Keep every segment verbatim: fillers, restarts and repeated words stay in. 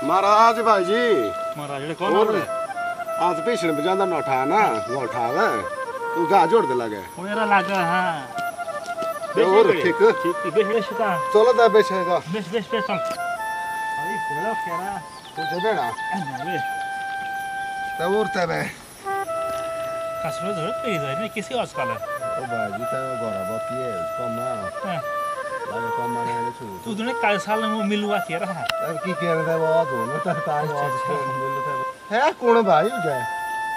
महाराज भाई जी महाराज कौन है? आज पेशेंट बजांदा ना उठा ना वो उठावे तू गा जोड़ दे लगे ओ यार लगा हां और ठीक ठीक बेशे शिता चलो दा बेशे गा बेश बेश बेश चल अरे तेरा केरा तू जे बेड़ा अरे ते और तबे कसरो धर पे जाए ने किसी और काला ओ भाई जी ते गोरा बाकी है उसको मां हां लागे को माने ने छू तू दुने काल साल में मिलवा के रहा अब की कह रहा वो दोनों तर ताज है कौन भाई हो जाए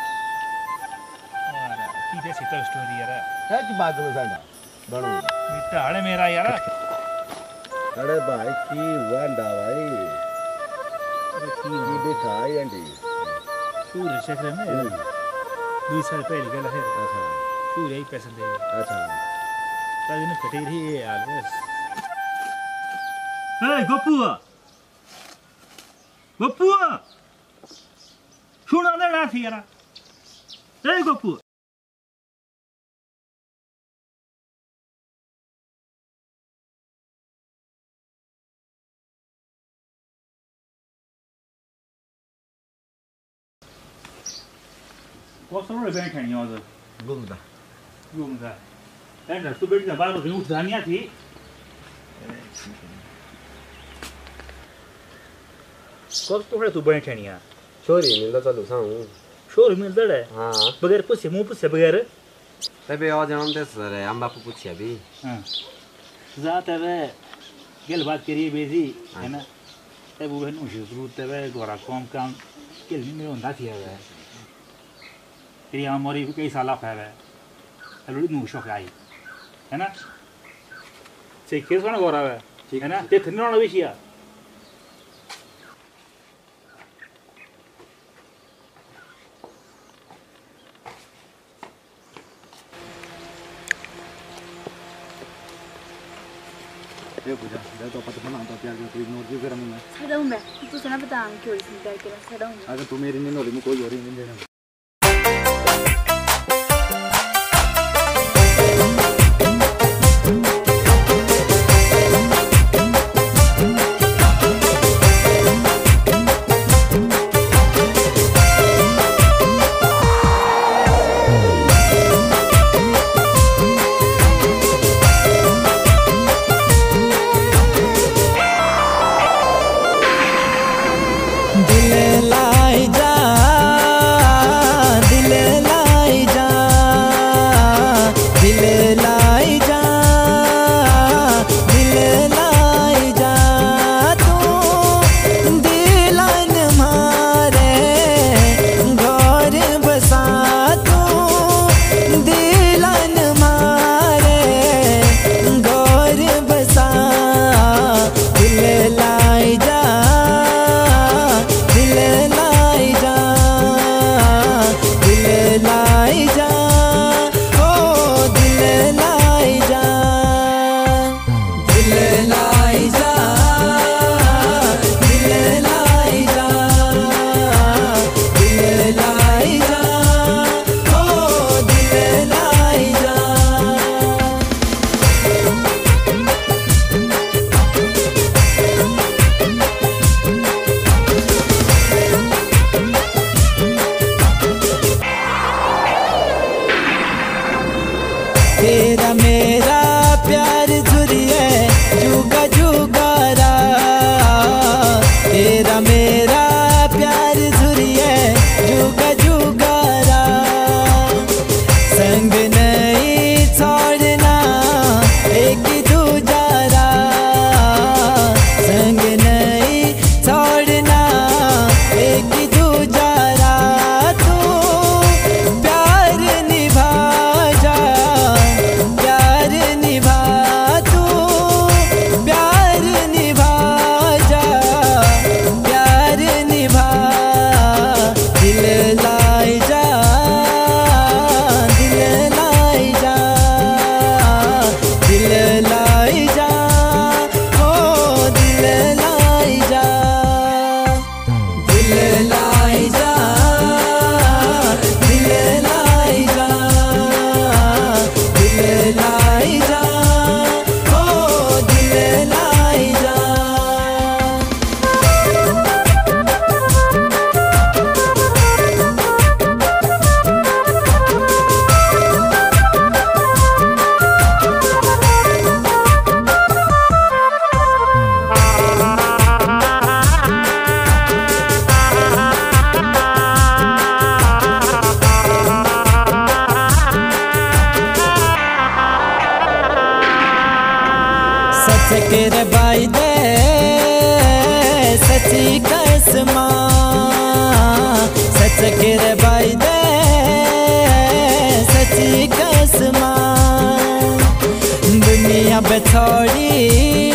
और की दे सीता स्टोरी यार है कि बादल साडा बणो मिटा हड़े मेरा यार अरे भाई की वंडा भाई अरे की ये दिखाई अंडी सूर्य चक्र में दो साल पहले गला है अच्छा सूर्य ही पैसे दे अच्छा ताजी ने कटी रही है यार बस ए गप्पू गप्पू सुना दे ना थी यार ए गप्पू कौन सा रोड बैंक है नहीं आज घूमदा घूमदा एंड तू बैठ जा बाहर से उठ जानिया थी कौन तो है तू बैंक है नहीं यार छोरी मिलदा चलो साऊ शोर मिलदा है हां बगैर पूछे मुंह पूछे बगैर तबे आ जान दे सर हम बापू पूछिया भी हां जाते वे गेल बात करिए बेजी है ना तब वो है नु जरूरत है गोरा कम काम केल नहीं मेरे अंदा थी है तेरी हमारी कई साल है हेलो नु शौक आई है ना से केस वाला गोरा है है ना ते थने वाला विषय ये बुझा दे तो पता बना तो प्यार कोई इग्नोर क्यों कर मैं सदा हूं मैं तू सुना बता क्यों इसमें क्या करा सदा हूं अगर तू मेरी नहीं नोरी में कोई और ही नहीं देना तेरा मेरा प्यार झुरिए जुगा जुगारा तेरा मेरा प्यार झुरिए जुगा जुगारा संग नहीं छोड़ना एक दूजारा संग नहीं छोड़ना एक दूजारा तू प्यार निभा जा प्यार सचकर भाई दे सची कसमा सचकर भाई दे सची कसमा दुनिया पे छोड़ी